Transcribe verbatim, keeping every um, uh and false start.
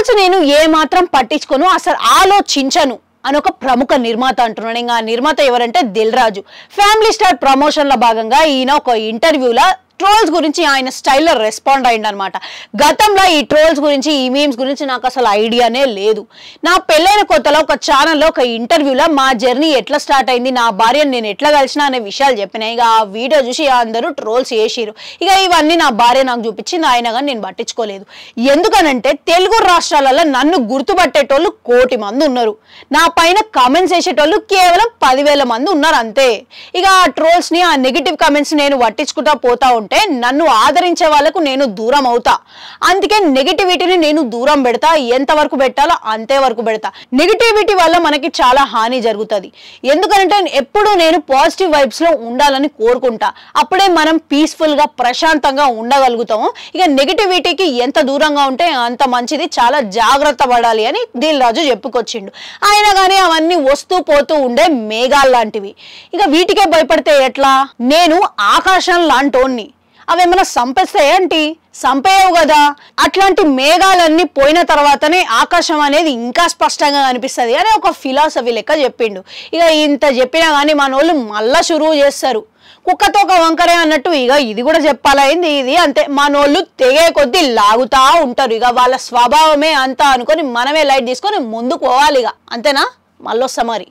Trolls నేను ఏ మాత్రం పట్టించుకోను, అసలు ఆలోచించను అని ఒక ప్రముఖ నిర్మాత అంటున్నాడు. ఇంకా నిర్మాత ఎవరంటే దిల్ రాజు. ఫ్యామిలీ స్టార్ ప్రమోషన్ల భాగంగా ఈయన ఒక ఇంటర్వ్యూలో ట్రోల్స్ గురించి ఆయన స్టైల్లో రెస్పాండ్ అయ్యిందనమాట. గతంలో ఈ ట్రోల్స్ గురించి, ఈ మీమ్స్ గురించి నాకు అసలు ఐడియానే లేదు. నా పెళ్ళైన కొత్తలో ఒక ఛానల్లో ఒక ఇంటర్వ్యూలో మా జర్నీ ఎట్లా స్టార్ట్ అయింది, నా భార్యను నేను ఎట్లా కలిసిన అనే విషయాలు చెప్పినాయి. ఇక ఆ వీడియో చూసి అందరూ ట్రోల్స్ చేసిరు. ఇక ఇవన్నీ నా భార్య నాకు చూపించింది, ఆయన కానీ నేను పట్టించుకోలేదు. ఎందుకనంటే తెలుగు రాష్ట్రాలలో నన్ను గుర్తుపట్టేటోళ్ళు కోటి మంది ఉన్నారు, నా పైన కామెంట్స్ చేసేటోళ్ళు కేవలం పదివేల మంది ఉన్నారు అంతే. ఇక ఆ ట్రోల్స్ని, ఆ నెగిటివ్ కామెంట్స్ నేను పట్టించుకుంటా పోతా ఉంటే నన్ను ఆదరించే వాళ్ళకు నేను దూరం అవుతా. అందుకే నెగిటివిటీని నేను దూరం పెడతా, ఎంత వరకు పెట్టాలో అంతే వరకు పెడతా. నెగిటివిటీ వల్ల మనకి చాలా హాని జరుగుతుంది. ఎందుకంటే ఎప్పుడు నేను పాజిటివ్ వైబ్స్ లో ఉండాలని కోరుకుంటా. అప్పుడే మనం పీస్ఫుల్ గా ప్రశాంతంగా ఉండగలుగుతాము. ఇక నెగిటివిటీకి ఎంత దూరంగా ఉంటే అంత మంచిది, చాలా జాగ్రత్త పడాలి అని దిల్ రాజు చెప్పుకొచ్చిండు. ఆయన కానీ అవన్నీ వస్తూ పోతూ ఉండే మేఘాలు లాంటివి. ఇక వీటికే భయపడితే ఎట్లా? నేను ఆకాశం లాంటోన్ని, అవేమైనా సంపేస్తాయంటి? సంపేయవు కదా. అట్లాంటి మేఘాలన్నీ పోయిన తర్వాతనే ఆకాశం అనేది ఇంకా స్పష్టంగా కనిపిస్తుంది అని ఒక ఫిలాసఫీ లెక్క చెప్పిండు. ఇక ఇంత చెప్పినా కానీ మన వాళ్ళు మళ్ళా షురువు చేస్తారు, కుక్కతో ఒక వంకరే అన్నట్టు. ఇక ఇది కూడా చెప్పాలైంది ఇది అంతే. మనోళ్ళు తెగే కొద్దీ లాగుతా ఉంటారు. ఇక వాళ్ళ స్వభావమే అంతా అనుకొని మనమే లైట్ తీసుకొని ముందుకు పోవాలి. ఇక అంతేనా? మళ్ళొస్తా మరి.